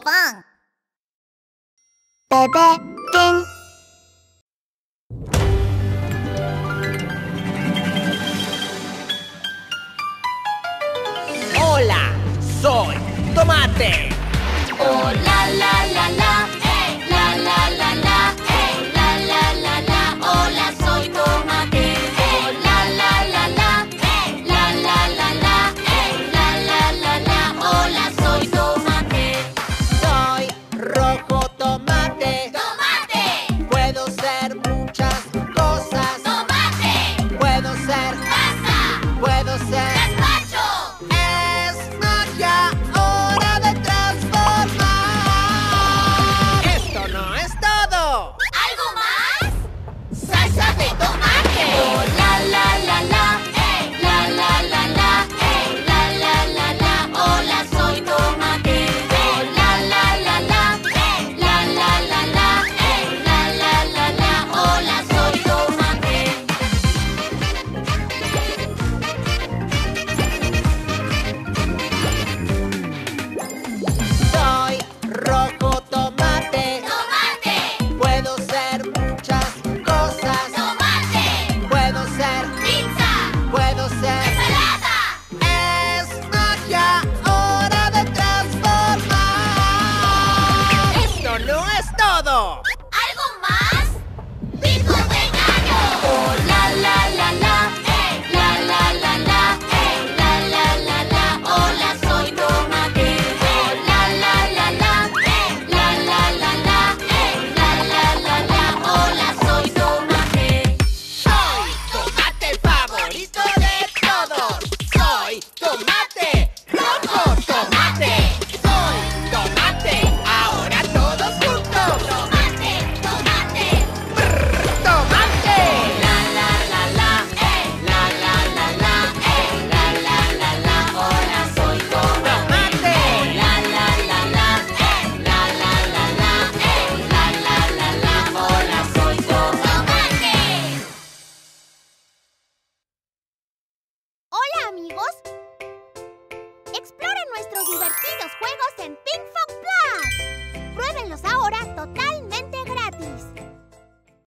pan. Bebé Pin. Hola, soy Tomate. Oh, la, la, la, la. La, la, la, la. La, la, la, la. Hola, soy Tomate. Oh, la, la, la, la. La, la, la, la. La, la, la, la. Hola, soy Tomate. Soy rojo tomate. ¡Tomate! Puedo ser muchas cosas. ¡Tomate! Puedo ser, ¡Pasa! puedo ser. ¡Gazpacho! Es magia, hora de transformar. Esto no es todo. ¿Algo más? ¡Salsa de tomate! Oh, la, la, la, la. La, la, la, la. La, la, la, la. Hola, soy Tomate. Oh, la, la, la, la. La, la, la, la. La, la, la, la. Hola, soy Tomate. Soy rojo tomate. ¡Tomate! Puedo ser muchas cosas. ¡Tomate! Puedo ser, ¡Pizza! puedo ser. ¡Ensalada! Es magia, hora de transformar. Esto no es todo. ¿Algo más? ¡Pico de gallo! Oh, la, la, la, la. La, la, la, la. La, la, la, la. Hola, soy Tomate. Oh, la, la, la, la. La, la, la, la. La, la, la, la. Hola, soy Tomate. Soy tomate el favorito de todos. Soy tomate, rojo tomate. Soy tomate, ahora todos juntos. Tomate, tomate. ¡Tomate! La, la, la, la. La, la, la, la. La, la, la, la. Hola, soy Tomate. La, la, la, la. La, la, la, la. La, la, la, la. Hola, soy Tomate. Hola, amigos. Exploren nuestros divertidos juegos en Pink Fog Plus. Pruébenlos ahora